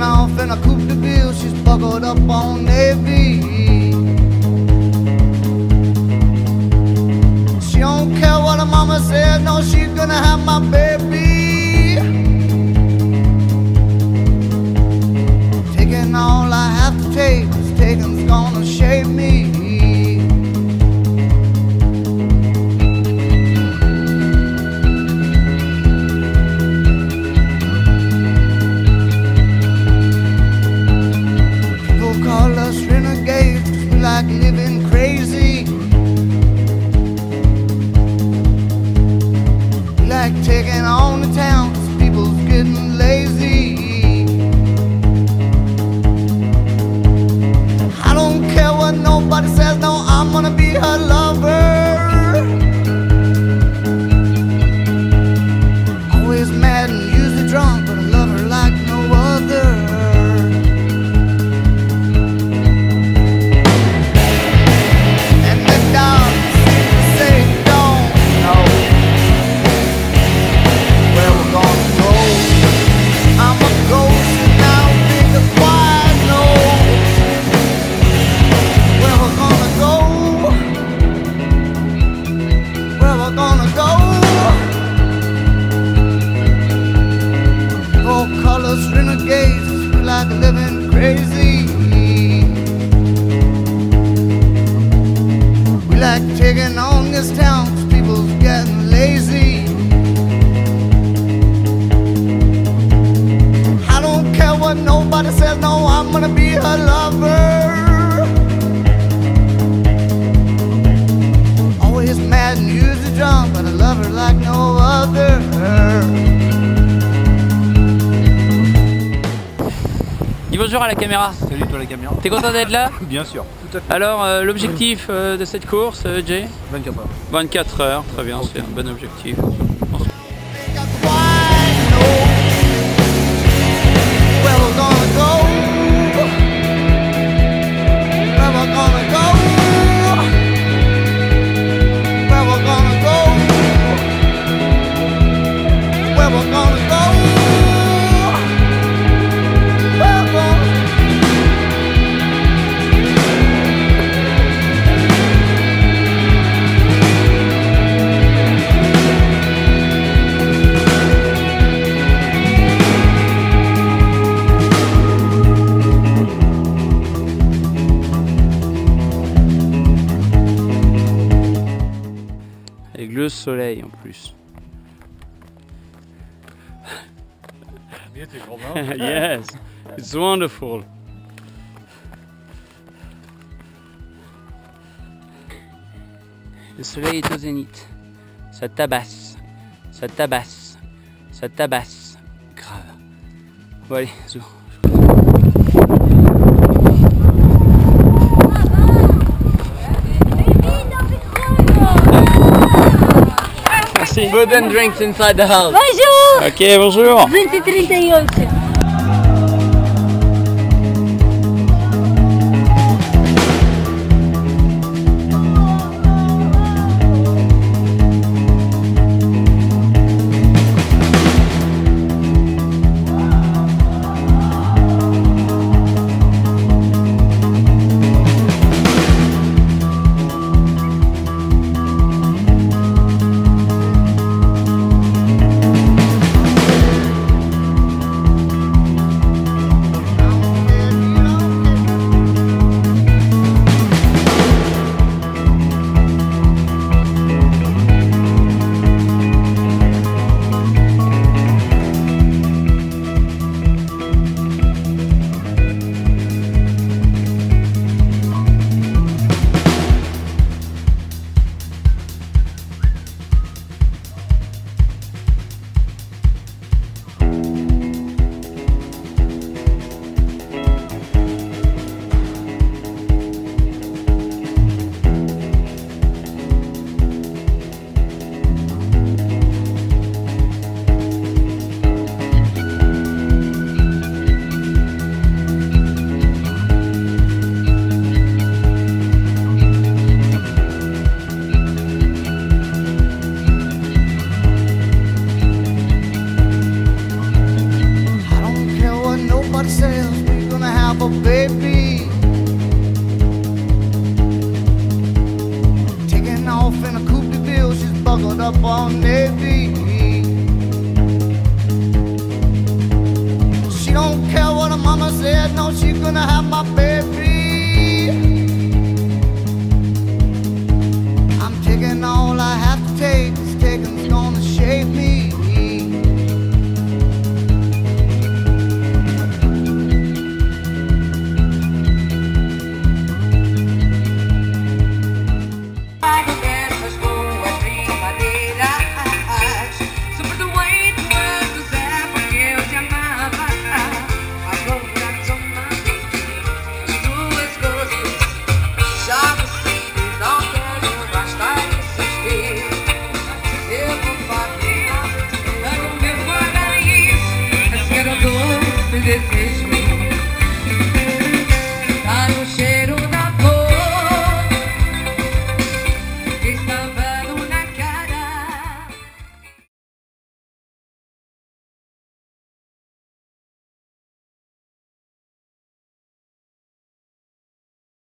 off in a coupe de ville, she's buckled up on Navy. She don't care what her mama says, no, she's gonna have my baby. Taking all I have to take, this taking's gonna shape me. Call us renegades, we like living crazy. We like taking on the town, 'cause people's getting lazy. I don't care what nobody says, no, I'm gonna be her lover. Always mad and usually drunk, but I love her like no other. Renegades, we like living crazy. We like taking on this town, 'cause people's getting lazy. I don't care what nobody says, no, I'm gonna be her lover. Always mad and usually drunk, but I love her like no other. Dis bonjour à la caméra. Salut toi la caméra. T'es content d'être là? Bien sûr, tout à fait. Alors l'objectif de cette course, Jay? 24 heures. 24 heures, très bien, c'est un bon objectif. Avec le soleil en plus. Bien tes gros mains. Yes, it's wonderful. Le soleil est au zénith. Ça tabasse, ça tabasse, ça tabasse. Grave. Bon allez, zou. Food and drinks inside the house. Bonjour. Ok, bonjour. 2038. gonna have my baby.